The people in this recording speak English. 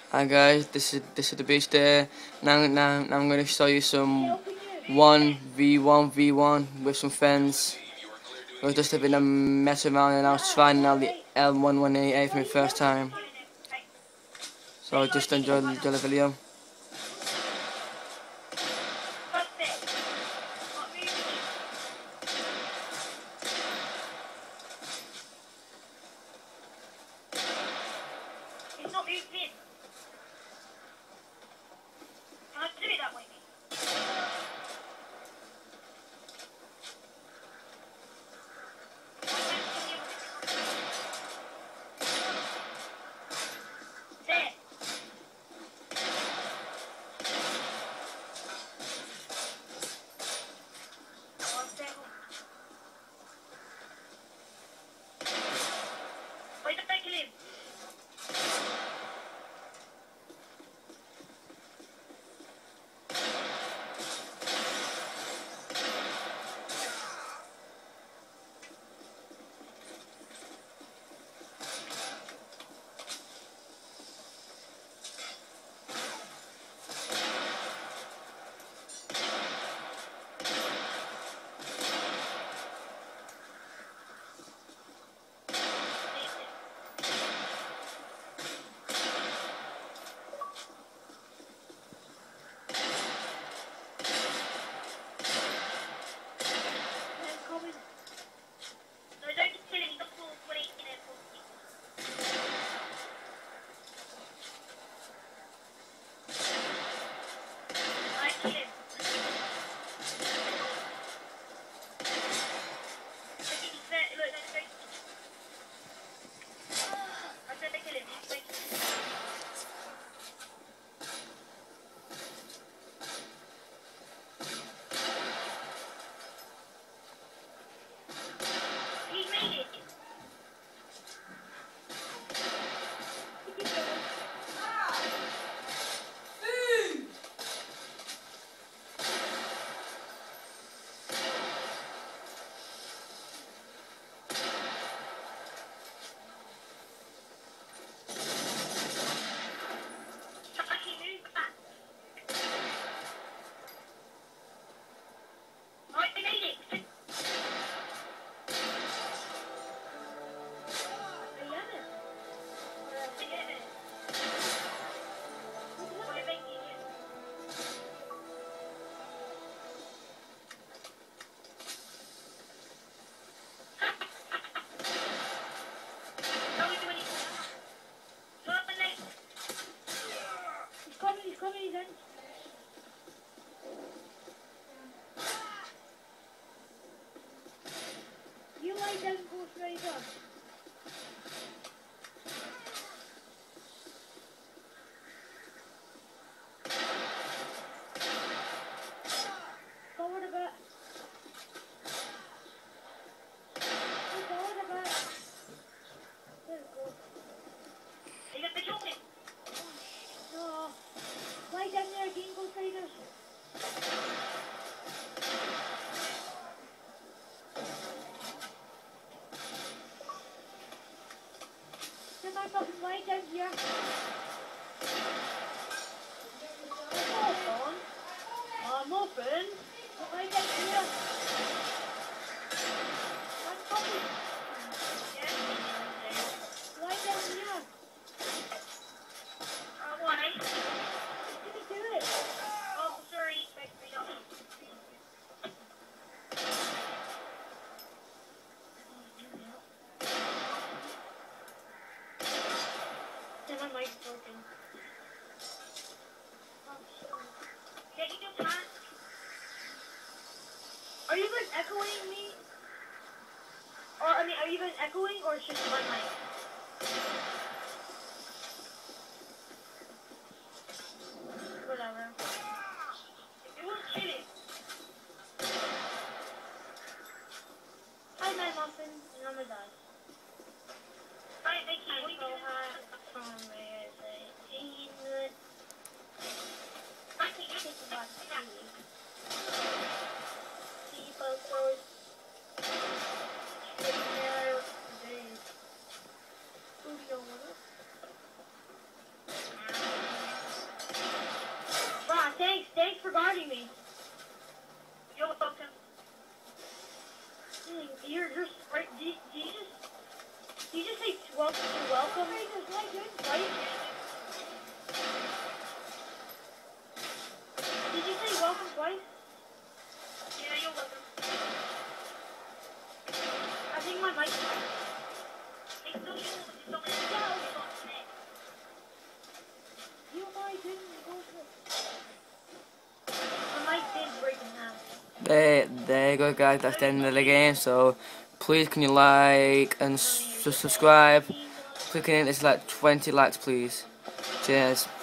Hi guys, this is the beach there. Now I'm gonna show you some 1v1 with some friends. We're just having a mess around and I was trying out the L1188 for my first time. So just enjoy the video. It's not moving in. Can I do it that way? There. One second. Wait, don't kill him. No, don't kill him. He's not full 20 in there. I kill him. He's there. Look, no, don't. I said they kill him. Wait. He made it. He's coming, then. You lie down and go straight up. Forward a bit. Forward a bit. There we go. You got the chocolate? No. Lie down there again, go straight up. Come on, fucking lie down here. I'm open. Lie down here. I'm fucking. Lie down here. Why? Let me do it. Oh, sorry. Thanks for not. Then my mic's working. Yeah, you do that. Are you guys echoing me? Or, I mean, are you guys echoing or it's just one mic? Whatever. It was chilly. Hi, my muffin. And I'm a dog. Hi, Vicky. What are you doing? From where is it? England. I think it's about people close. Studio thanks for guarding me. You're welcome. You're right. Did you just say welcome? Welcome? Right? Did you say welcome twice? Yeah, you're welcome. I think my mic. There you go, guys. That's the end of the game. So please can you like and subscribe. Please can you hit this like 20 likes, please. Cheers.